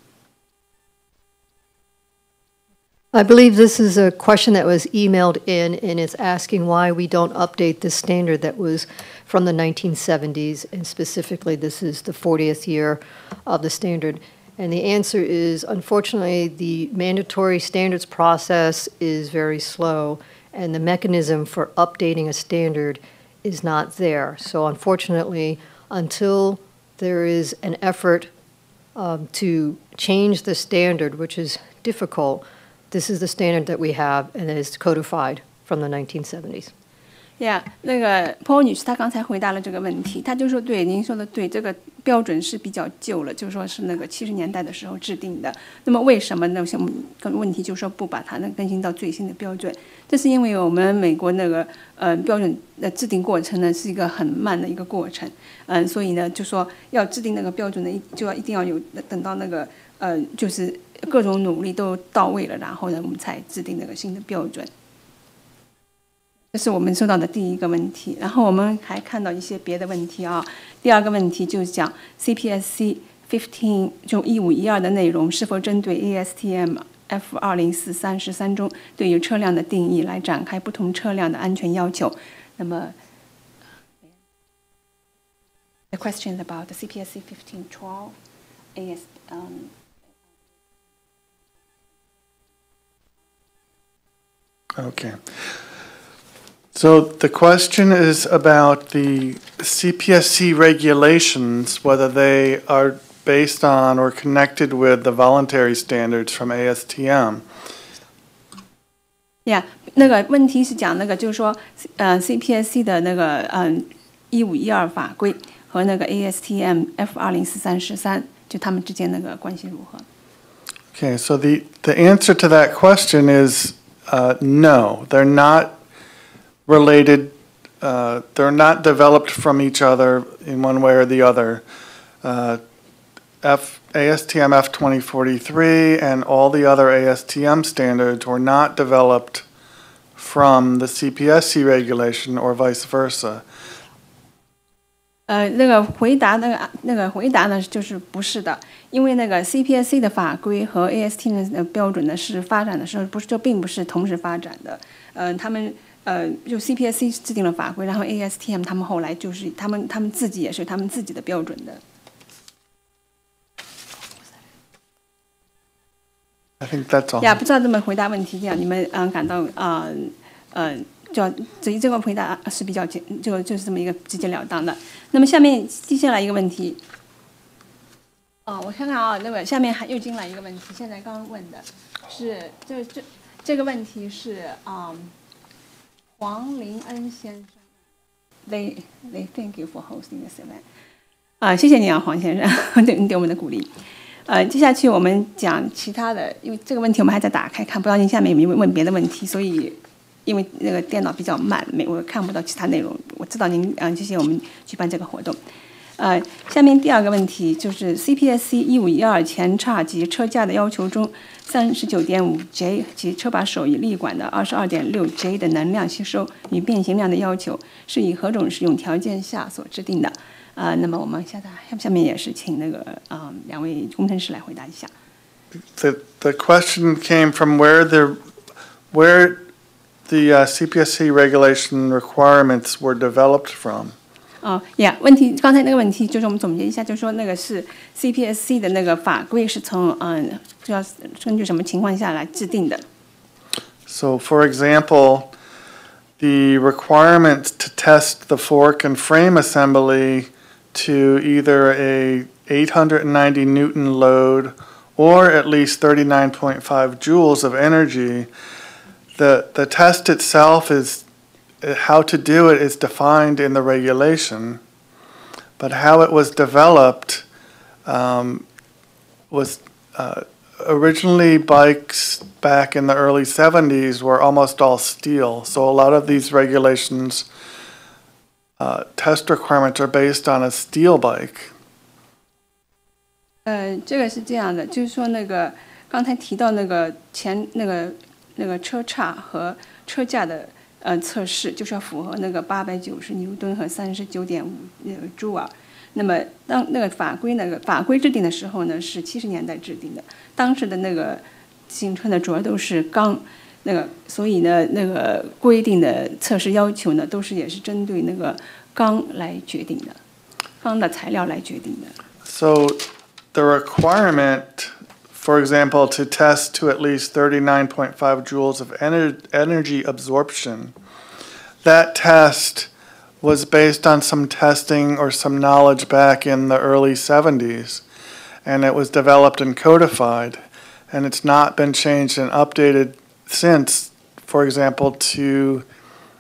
Speaker 5: I believe this is a question that was emailed in, and it's asking why we don't update the standard that was from the nineteen seventies, and specifically this is the fortieth year of the standard. And the answer is, unfortunately, the mandatory standards process is very slow, and the mechanism for updating a standard is not there. So unfortunately, until there is an effort um, to change the standard, which is difficult, this is the standard that we have, and it is codified from the nineteen seventies.
Speaker 1: 呀、yeah, 那个 Paul 女士她刚才回答了这个问题，她就说对，您说的对，这个标准是比较旧了，就说是那个七十年代的时候制定的。那么为什么那些问题就说不把它那更新到最新的标准？这是因为我们美国那个呃标准的制定过程呢是一个很慢的一个过程，嗯、呃，所以呢就说要制定那个标准呢，就要一定要有等到那个呃就是各种努力都到位了，然后呢我们才制定那个新的标准。这是我们收到的第一个问题，然后我们还看到一些别的问题啊。第二个问题就是讲 C P S C fifteen 就一五一二的内容是否针对 A S T M F 二零四三十三中对于车辆的定义来展开不同车辆的安全要求。那么 The question about the C P S C fifteen twelve A S um
Speaker 3: Okay. So the question is about the C P S C regulations, whether they are based on or connected with the voluntary standards from A S T M.
Speaker 1: Yeah, 那个问题是讲那个就是说，呃 ，C P S C 的那个嗯一五一二法规和那个 A S T M F 二零四三十三，就他们之间那个关系如何
Speaker 3: Okay, so the, the answer to that question is uh, no, they're not related, uh, they're not developed from each other in one way or the other. Uh, F, A S T M F twenty forty-three and all the other A S T M standards were not developed from the C P S C regulation or vice versa.
Speaker 1: 呃，那个回答那个那个回答呢，就是不是的，因为那个 C P S C 的法规和 A S T M 的标准呢是发展的时候不是就并不是同时发展的，嗯、呃，他们呃就 C P S C 制定了法规，然后 A S T M 他们后来就是他们他们自己也是他们自己的标准的。
Speaker 3: I think that's all.
Speaker 1: 呀，不知道这么回答问题，这样你们嗯感到啊呃。呃就至于这个回答是比较简，就就是这么一个直截了当的。那么下面接下来一个问题，哦，我看看啊，那个下面还又进来一个问题，现在刚刚问的是这这这个问题是啊、嗯，黄林恩先生 ，They they thank you for hosting this event。啊，谢谢你啊，黄先生，对你对我们的鼓励。呃，接下去我们讲其他的，因为这个问题我们还在打开看，不知道您下面有没有问别的问题，所以。因为那个电脑比较慢，没我看不到其他内容。我知道您啊、呃，谢谢我们举办这个活动。呃，下面第二个问题就是 C P S C 一五一二前叉及车架的要求中，三十九点五 J 及车把手与立管的二十二点六 J 的能量吸收与变形量的要求是以何种使用条件下所制定的？啊、呃，那么我们下下面也是请那个啊、呃、两位工程师来回答一下。
Speaker 3: The the question came from where the where the uh, C P S C regulation requirements were developed from.
Speaker 1: 哦呀，问题刚才那个问题就是我们总结一下，就是说那个是 C P S C 的那个法规是从嗯，主要根据什么情况下来制定的
Speaker 3: So, for example, the requirement to test the fork and frame assembly to either a eight hundred ninety Newton load or at least thirty-nine point five joules of energy. The, the test itself is, how to do it is defined in the regulation, but how it was developed um, was uh, originally bikes back in the early seventies were almost all steel. So a lot of these regulations, uh, test requirements are based on a steel bike.
Speaker 1: 呃，这个是这样的，就是说那个刚才提到那个前那个。那个车叉和车架的呃测试，就是要符合那个八百九十牛顿和三十九点五那个朱尔。那么当那个法规那个法规制定的时候呢，是七十年代制定的。当时的那个自行车呢，主要都是钢，那个所以呢，那个规定的测试要求呢，都是也是针对那个钢来决定的，钢的材料来决定的。
Speaker 3: So the requirement, for example, to test to at least thirty-nine point five joules of ener energy absorption, that test was based on some testing or some knowledge back in the early seventies, and it was developed and codified, and it's not been changed and updated since, for example, to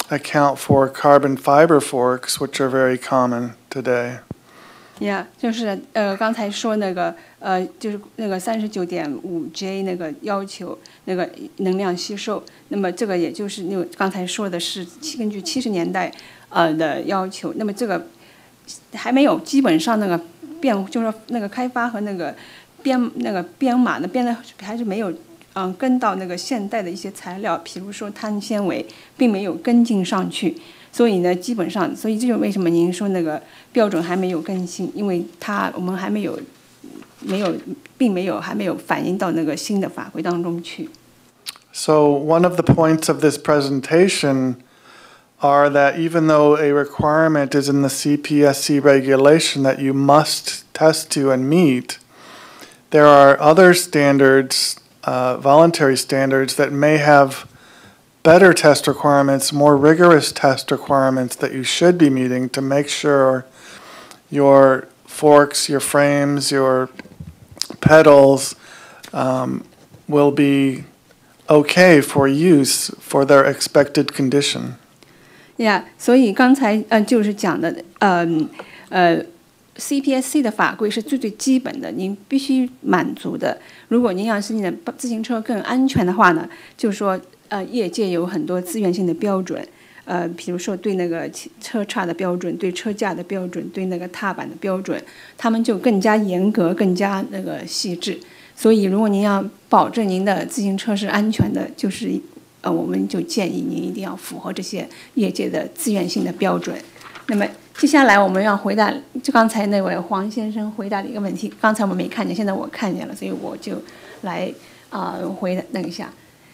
Speaker 3: account for carbon fiber forks, which are very common today.
Speaker 1: Yeah， 就是呃刚才说那个呃就是那个三十九点五 J 那个要求那个能量吸收，那么这个也就是那个刚才说的是根据七十年代呃的要求，那么这个还没有基本上那个变，就是说那个开发和那个编那个编码呢编的还是没有嗯跟到那个现代的一些材料，比如说碳纤维，并没有跟进上去。所以呢，基本上，所以这就是为什么您说那个标准还没有更新，因为它我们还没有没有，并没有还没有反映到那个新的法规当中去。
Speaker 3: So one of the points of this presentation are that even though a requirement is in the C P S C regulation that you must test to and meet, there are other standards, uh, voluntary standards that may have better test requirements, more rigorous test requirements that you should be meeting to make sure your forks, your frames, your pedals um, will be okay for use for their expected condition.
Speaker 1: Yeah， 所以刚才呃就是讲的，嗯呃 ，C P S C 的法规是最最基本的，您必须满足的。如果您要是你的自行车更安全的话呢，就是说。呃，业界有很多自愿性的标准，呃，比如说对那个车叉的标准、对车架的标准、对那个踏板的标准，他们就更加严格、更加那个细致。所以，如果您要保证您的自行车是安全的，就是呃，我们就建议您一定要符合这些业界的自愿性的标准。那么，接下来我们要回答，就刚才那位黄先生回答的一个问题，刚才我没看见，现在我看见了，所以我就来啊、呃、回答那一下。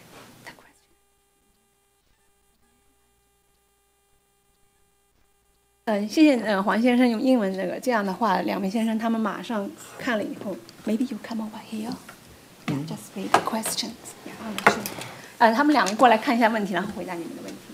Speaker 1: 嗯，谢谢呃黄先生用英文那个这样的话，两位先生他们马上看了以后 ，maybe you come over here, yeah, just read the questions. Yeah, 呃，他们两个过来看一下问题，然后回答你们的问题。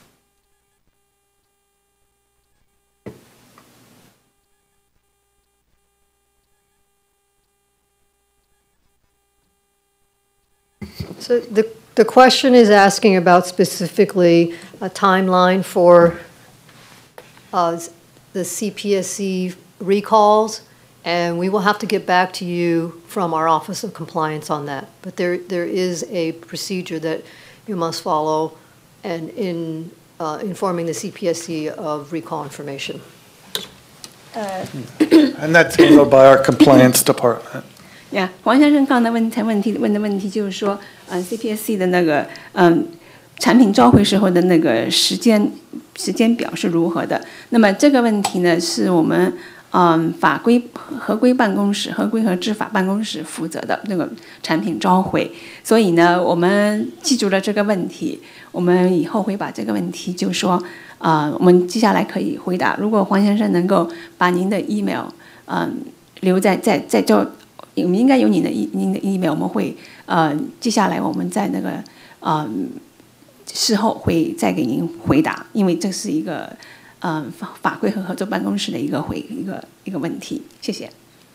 Speaker 5: So the the question is asking about specifically a timeline for uh, the C P S C recalls, and we will have to get back to you from our Office of Compliance on that. But there there is a procedure that you must follow, and in uh, informing the C P S C of recall information.
Speaker 1: Uh,
Speaker 3: and that's handled by our compliance department.
Speaker 1: 呀，黄先生刚才问才问题问的问题就是说，嗯 ，C P S C 的那个嗯产品召回时候的那个时间时间表是如何的？那么这个问题呢，是我们嗯法规合规办公室、合规和执法办公室负责的那个产品召回。所以呢，我们记住了这个问题，我们以后会把这个问题就说啊、呃，我们接下来可以回答。如果黄先生能够把您的 email 嗯留在在在这。我们应该有你的您的 email， 我们会呃接下来我们在那个呃事后会再给您回答，因为这是一个呃法法规和合作办公室的一个回一个一个问题，谢谢。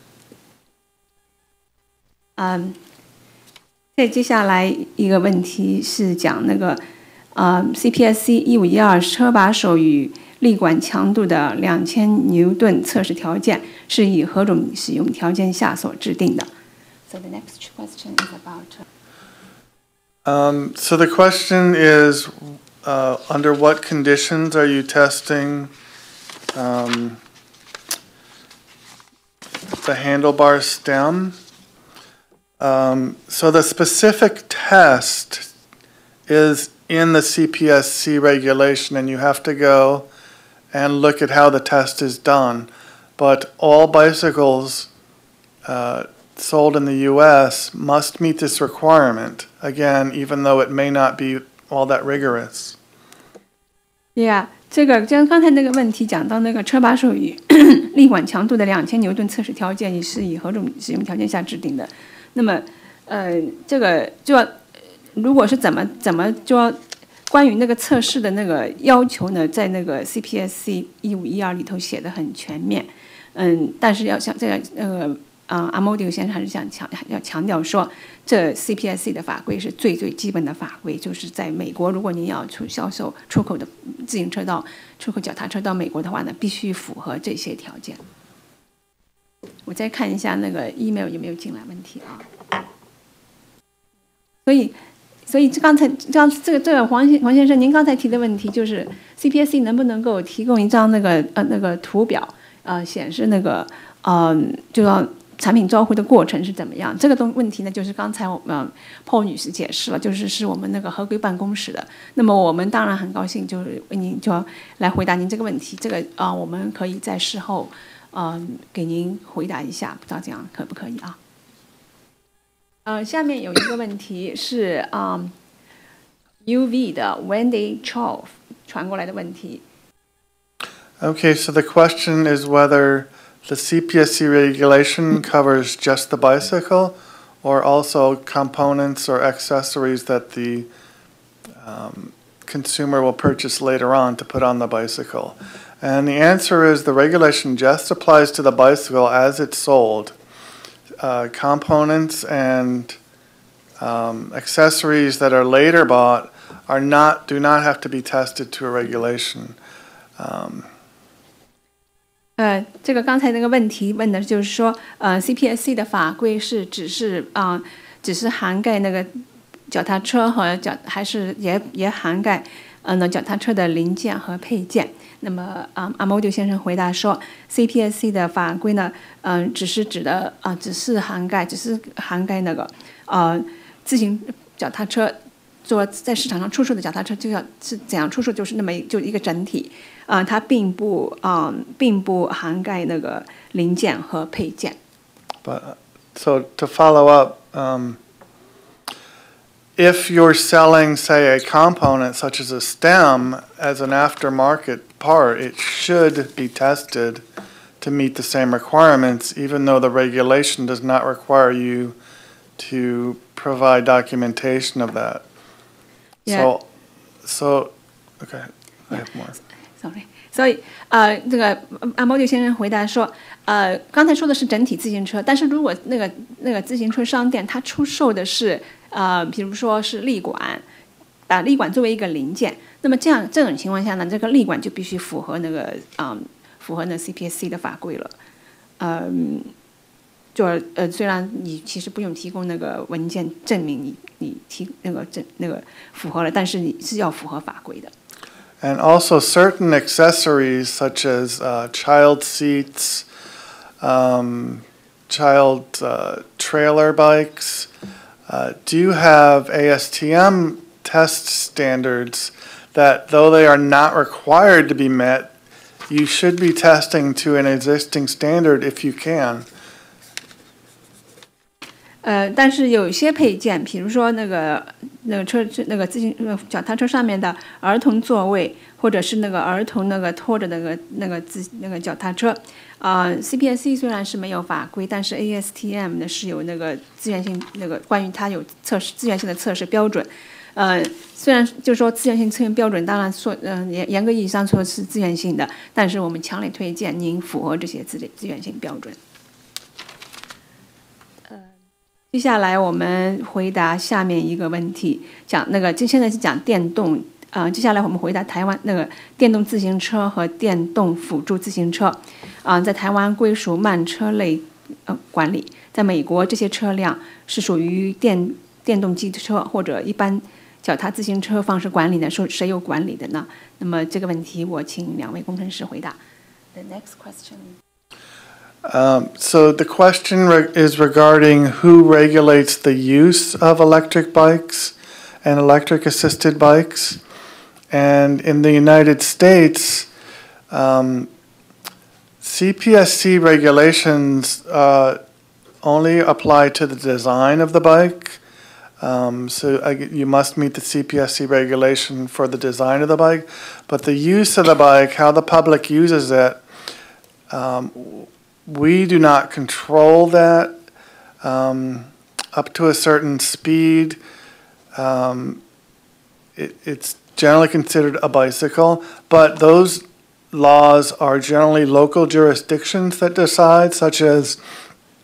Speaker 1: 嗯，再接下来一个问题是讲那个呃 C P S C 一五一二车把手与立管强度的两千牛顿测试条件是以何种使用条件下所制定的 ？So the next question is about.
Speaker 3: Um, so the question is, uh, under what conditions are you testing um, the handlebar stem? Um, so the specific test is in the C P S C regulation, and you have to go and look at how the test is done. But all bicycles uh, sold in the U S must meet this requirement, again, even though it may not be all that rigorous.
Speaker 1: Yeah, 这个像刚才那个问题讲到那个车把手与立管强度的两千牛顿测试条件，也是以何种使用条件下制定的？那么，呃，这个就要如果是怎么怎么就要。关于那个测试的那个要求呢，在那个 C P S C 一五一二里头写的很全面，嗯，但是要像这个呃呃，阿莫迪先生还是想强要强调说，这 C P S C 的法规是最最基本的法规，就是在美国，如果您要出销售出口的自行车到出口脚踏车到美国的话呢，必须符合这些条件。我再看一下那个 email 有没有进来问题啊？所以，所以刚才刚这个这个黄先黄先生，您刚才提的问题就是 C P S C 能不能够提供一张那个呃那个图表，呃显示那个呃就要产品召回的过程是怎么样？这个东问题呢，就是刚才我们、呃、Paul 女士解释了，就是是我们那个合规办公室的。那么我们当然很高兴，就是为您就要来回答您这个问题。这个啊、呃，我们可以在事后呃给您回答一下，不知道这样可不可以啊？呃，下面有一个问题是啊、嗯、U V 的 Wendy Chow 传过来的问题。
Speaker 3: Okay, so the question is whether the C P S C regulation covers just the bicycle or also components or accessories that the um, consumer will purchase later on to put on the bicycle. And the answer is the regulation just applies to the bicycle as it's sold. Uh, components and um, accessories that are later bought are not do not have to be tested to a regulation. Um,
Speaker 1: 呃，这个刚才那个问题问的就是说，呃 ，C P S C 的法规是只是啊、呃，只是涵盖那个脚踏车和脚，还是也也涵盖呃那脚踏车的零件和配件。那么啊，阿莫迪先生回答说 ，C P S C 的法规呢，嗯、呃，只是指的啊、呃，只是涵盖，只是涵盖那个呃自行脚踏车。做在市场上出售的脚踏车就要是怎样出售，就是那么就一个整体，啊、呃，它并不啊、呃，并不涵盖那个零件和配件。
Speaker 3: But so to follow up, um, if you're selling, say, a component such as a stem as an aftermarket part, it should be tested to meet the same requirements, even though the regulation does not require you to provide documentation of that.
Speaker 1: Yeah.
Speaker 3: So, so, okay, I have more.
Speaker 1: Sorry. 所以，呃，这个阿莫迪先生回答说，呃，刚才说的是整体自行车，但是如果那个那个自行车商店它出售的是，呃，比如说是立管，把立管作为一个零件，那么这样这种情况下呢，这个立管就必须符合那个啊、嗯，符合那 C P S C 的法规了，嗯。就呃，虽然你其实不用提供那个文件证明你你提那个证那个符合了，但是你是要符合法规的。
Speaker 3: And also certain accessories such as uh, child seats, um, child uh, trailer bikes, uh, do have A S T M test standards that, though they are not required to be met, you should be testing to an existing standard if you can.
Speaker 1: 呃，但是有些配件，比如说那个那个车那个自行那个脚踏车上面的儿童座位，或者是那个儿童那个拖着那个那个自那个脚踏车，啊、呃、，C P S C 虽然是没有法规，但是 A S T M 呢是有那个自愿性那个关于它有测试自愿性的测试标准。呃，虽然就是说自愿性测试标准，当然说嗯、呃、严严格意义上说是自愿性的，但是我们强烈推荐您符合这些自自愿性标准。接下来我们回答下面一个问题，讲那个，就现在是讲电动，呃，接下来我们回答台湾那个电动自行车和电动辅助自行车，啊、呃，在台湾归属慢车类呃管理，在美国这些车辆是属于电电动机车或者一般脚踏自行车方式管理的，说谁有管理的呢？那么这个问题我请两位工程师回答。The next question.
Speaker 3: Um, so the question re- is regarding who regulates the use of electric bikes and electric assisted bikes. And in the United States, um, C P S C regulations uh, only apply to the design of the bike. Um, so uh, you must meet the C P S C regulation for the design of the bike. But the use of the bike, how the public uses it, um, we do not control that um, up to a certain speed. Um, it, it's generally considered a bicycle, but those laws are generally local jurisdictions that decide, such as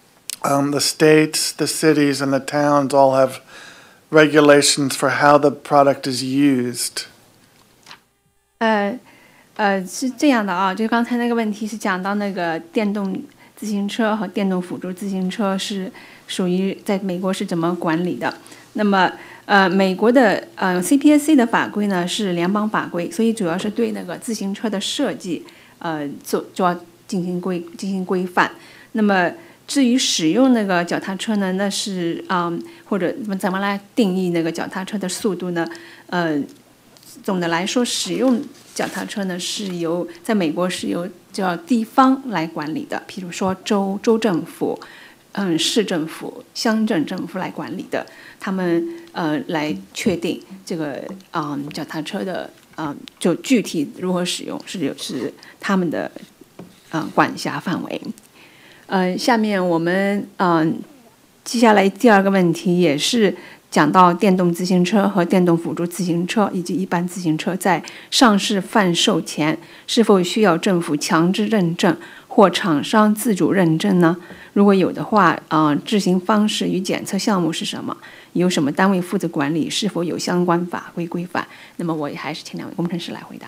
Speaker 3: um, the states, the cities, and the towns all have regulations for how the product is used.
Speaker 1: 呃呃，是这样的啊，就刚才那个问题是讲到那个电动自行车和电动辅助自行车是属于在美国是怎么管理的。那么呃，美国的呃 C P S C 的法规呢是联邦法规，所以主要是对那个自行车的设计呃做就要进行规进行规范。那么至于使用那个脚踏车呢，那是嗯或者怎么来定义那个脚踏车的速度呢？呃，总的来说，使用脚踏车呢是由在美国是由叫地方来管理的，譬如说州州政府。嗯，市政府、乡镇政府来管理的，他们呃来确定这个嗯脚踏车的嗯就具体如何使用是是他们的嗯管辖范围。呃，下面我们嗯接下来第二个问题也是讲到电动自行车和电动辅助自行车以及一般自行车在上市贩售前是否需要政府强制认证或厂商自主认证呢？如果有的话，呃，执行方式与检测项目是什么？由什么单位负责管理？是否有相关法规规范？那么我也还是请两位工程师来回答。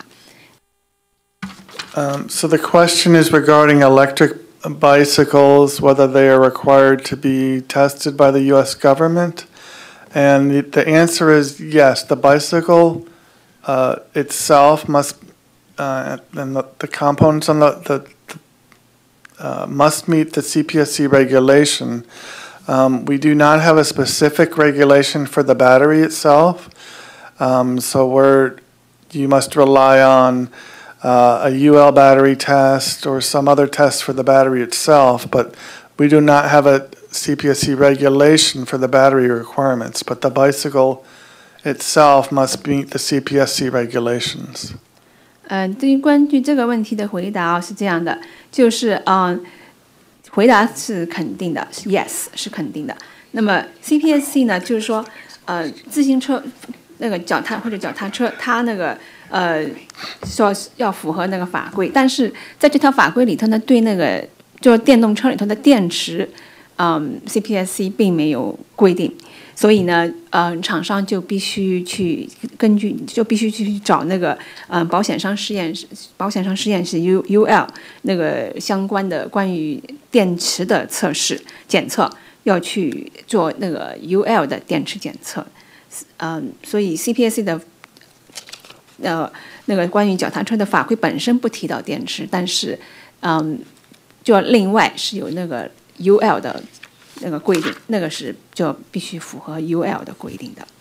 Speaker 3: Um, so the question is regarding electric bicycles, whether they are required to be tested by the U S government. And the, the answer is yes, the bicycle uh, itself must, uh, and the, the components on the, the, the uh, must meet the C P S C regulation. Um, we do not have a specific regulation for the battery itself. Um, so we're, you must rely on uh, a U L battery test or some other test for the battery itself, but we do not have a C P S C regulation for the battery requirements, but the bicycle itself must meet the C P S C regulations.
Speaker 1: 呃，对于关于这个问题的回答啊，是这样的，就是嗯、呃，回答是肯定的，是 yes 是肯定的。那么 C P S C 呢，就是说，呃，自行车那个脚踏或者脚踏车，它那个呃说要符合那个法规，但是在这条法规里头呢，对那个就是电动车里头的电池。嗯 ，C P S C 并没有规定，所以呢，呃，厂商就必须去根据，就必须去找那个呃保险商实验室，保险商实验室 U U L 那个相关的关于电池的测试检测，要去做那个 U L 的电池检测，嗯、呃，所以 C P S C 的呃那个关于脚踏车的法规本身不提到电池，但是嗯，就另外是有那个。U L 的那个规定，那个是就必须符合 U L 的规定的。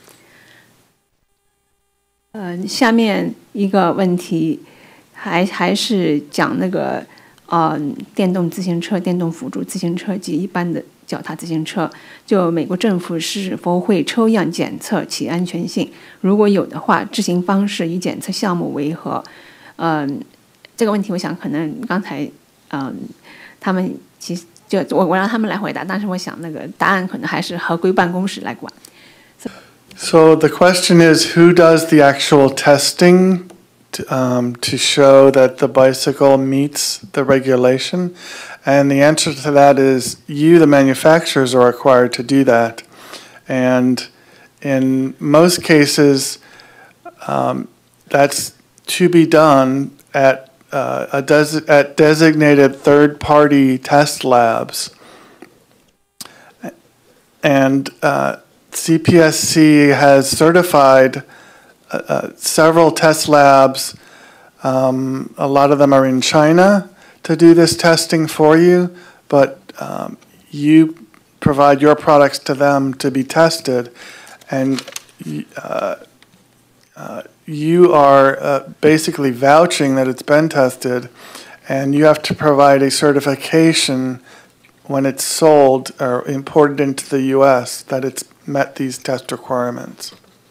Speaker 1: 呃，下面一个问题还还是讲那个呃电动自行车、电动辅助自行车及一般的脚踏自行车，就美国政府是否会抽样检测其安全性？如果有的话，执行方式与检测项目为何？嗯、呃，这个问题我想可能刚才嗯、呃、他们其实。就我我让他们来回答，但是我想那个答案可能还是合规办公室来管。
Speaker 3: So, so the question is, who does the actual testing to, um, to show that the bicycle meets the regulation? And the answer to that is you, the manufacturers, are required to do that. And in most cases, um, that's to be done at Uh, a des at designated third-party test labs. And uh, C P S C has certified uh, uh, several test labs. Um, a lot of them are in China to do this testing for you, but um, you provide your products to them to be tested, and uh, uh, you are uh, basically vouching that it's been tested, and you have to provide a certification when it's sold or imported into the U S that it's met these test requirements.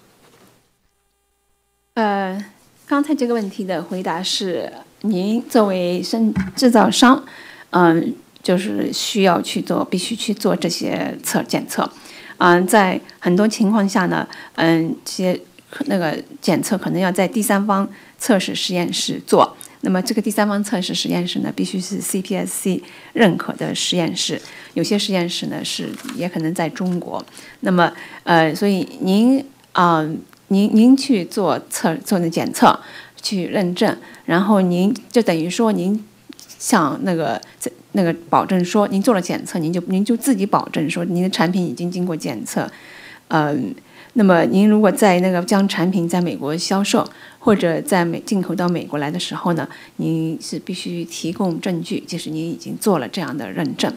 Speaker 1: 呃，刚才这个问题的回答是，您作为生制造商，嗯、呃，就是需要去做，必须去做这些测检测。嗯、呃，在很多情况下呢，嗯、呃，这些。那个检测可能要在第三方测试实验室做， 那么这个第三方测试实验室呢，必须是 C P S C 认可的实验室，有些实验室呢是也可能在中国。那么呃，所以您啊、呃，您您去做测做那检测，去认证，然后您就等于说您向那个那个保证说您做了检测，您就您就自己保证说您的产品已经经过检测，呃。那么，您如果在那个将产品在美国销售，或者在美进口到美国来的时候呢，您是必须提供证据，就是您已经做了这样的认证。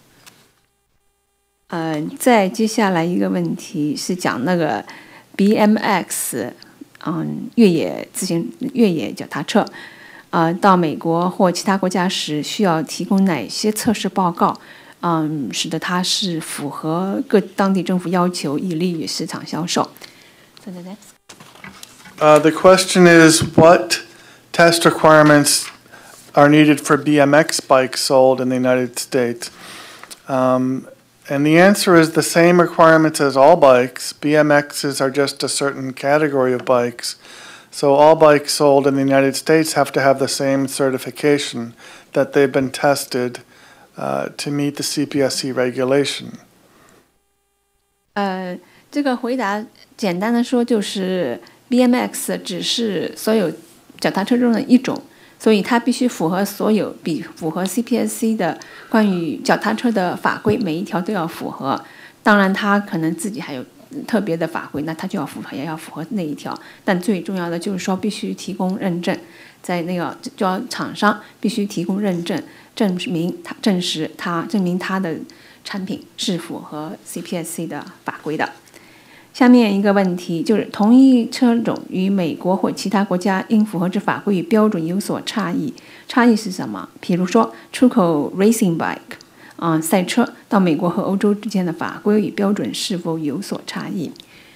Speaker 1: 呃，再接下来一个问题是讲那个 B M X， 嗯，越野自行越野脚踏车，呃，到美国或其他国家时需要提供哪些测试报告？嗯，使得它是符合各当地政府要求，以利于市场销售。So the next.
Speaker 3: Uh, the question is, what test requirements are needed for B M X bikes sold in the United States? Um, and the answer is the same requirements as all bikes. B M Xs are just a certain category of bikes. So all bikes sold in the United States have to have the same certification that they've been tested.Uh, to meet the C P S C regulation.
Speaker 1: 呃，这个回答简单的说就是 B M X 只是所有脚踏车中的一种，所以它必须符合所有比符合 C P S C 的关于脚踏车的法规，每一条都要符合。当然，它可能自己还有特别的法规，那它就要符合，也要符合那一条。但最重要的就是说，必须提供认证，在那个就要厂商必须提供认证。证明它证实它证明它的产品是符合 C P S C 的法规的。下面一个问题就是，同一车种与美国或其他国家应符合之法规与标准有所差异，差异是什么？比如说，出口 racing bike， 啊、呃，赛车到美国和欧洲之间的法规与标准是否有所差异？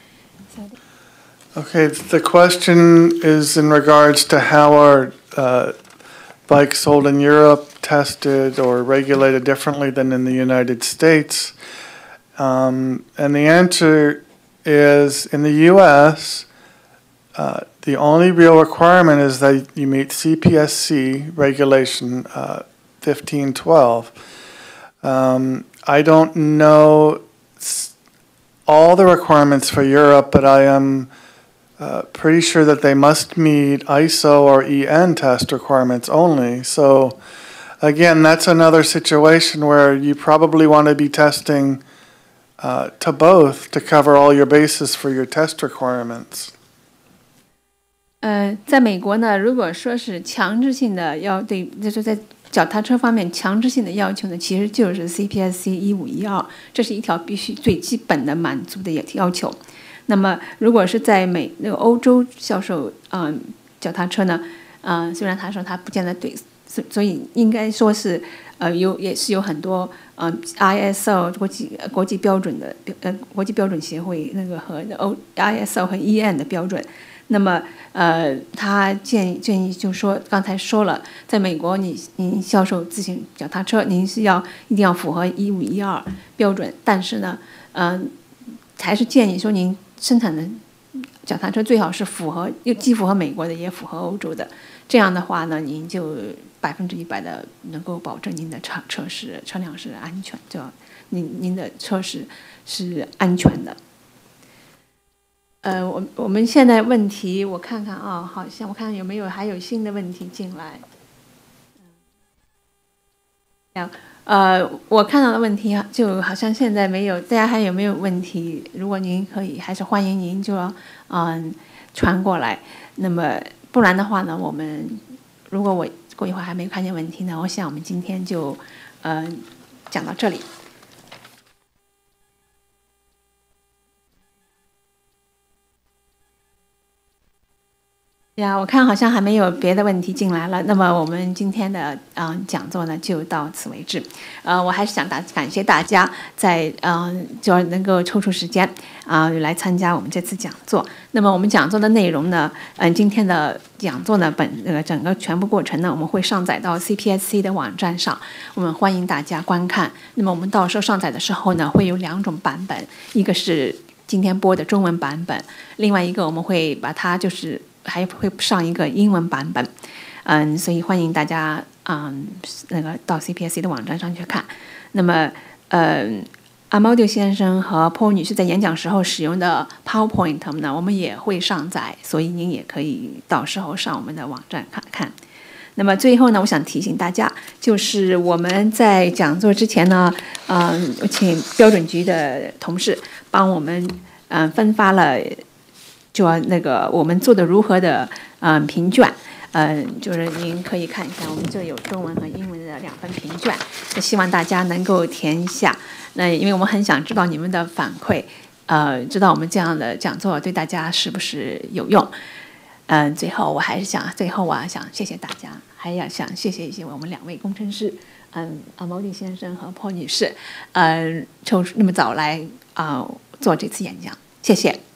Speaker 3: Okay, the question is in regards to how our uh, bikes sold in Europe tested or regulated differently than in the United States. Um, and the answer is, in the U S, uh, the only real requirement is that you meet C P S C regulation uh, fifteen twelve. Um, I don't know all the requirements for Europe, but I am Uh, pretty sure that they must meet I S O or E N test requirements only. So again, that's another situation where you probably want to be testing uh, to both to cover all your bases for your test requirements.
Speaker 1: 呃，在美国呢，如果说是强制性的要对，就是在脚踏车方面强制性的要求呢，其实就是 C P S C 一五一二，这是一条必须最基本的满足的要求。那么，如果是在美那个欧洲销售嗯、呃、脚踏车呢，嗯、呃，虽然他说他不见得对，所以应该说是呃有也是有很多呃 I S O 国际国际标准的呃国际标准协会那个和欧 I S O 和 E N 的标准。那么呃，他建议建议就说刚才说了，在美国你您销售自行脚踏车，您是要一定要符合一五一二标准，但是呢，嗯、呃，还是建议说您生产的脚踏车最好是符合，又既符合美国的，也符合欧洲的。这样的话呢，您就百分之一百的能够保证您的车车是车辆是安全，就您您的车是是安全的。呃，我我们现在问题我看看啊，好像我看看有没有还有新的问题进来。嗯，呃，我看到的问题就好像现在没有，大家还有没有问题？如果您可以，还是欢迎您就嗯传过来。那么不然的话呢，我们如果我过一会儿还没看见问题呢，我想我们今天就呃讲到这里。呀，我看好像还没有别的问题进来了。那么我们今天的嗯、呃、讲座呢就到此为止。呃，我还是想大感谢大家在嗯、呃、就能够抽出时间啊、呃、来参加我们这次讲座。那么我们讲座的内容呢，嗯、呃，今天的讲座呢本呃整个全部过程呢，我们会上载到 C P S C 的网站上，我们欢迎大家观看。那么我们到时候上载的时候呢，会有两种版本，一个是今天播的中文版本，另外一个我们会把它就是。还会上一个英文版本， 嗯，所以欢迎大家嗯那个到 C P S C 的网站上去看。那么呃。阿猫丢先生和 Paul 女士在演讲时候使用的 PowerPoint 呢，我们也会上载，所以您也可以到时候上我们的网站看看。那么最后呢，我想提醒大家，就是我们在讲座之前呢，嗯，我请标准局的同事帮我们嗯分发了，就那个我们做的如何的嗯评卷。嗯，就是您可以看一下，我们这有中文和英文的两份评卷，希望大家能够填一下。那因为我们很想知道你们的反馈，呃，知道我们这样的讲座对大家是不是有用。嗯、呃，最后我还是想，最后我想谢谢大家，还要想谢谢一些我们两位工程师，嗯，阿毛利先生和 Paul 女士，嗯、呃，抽那么早来啊、呃、做这次演讲，谢谢。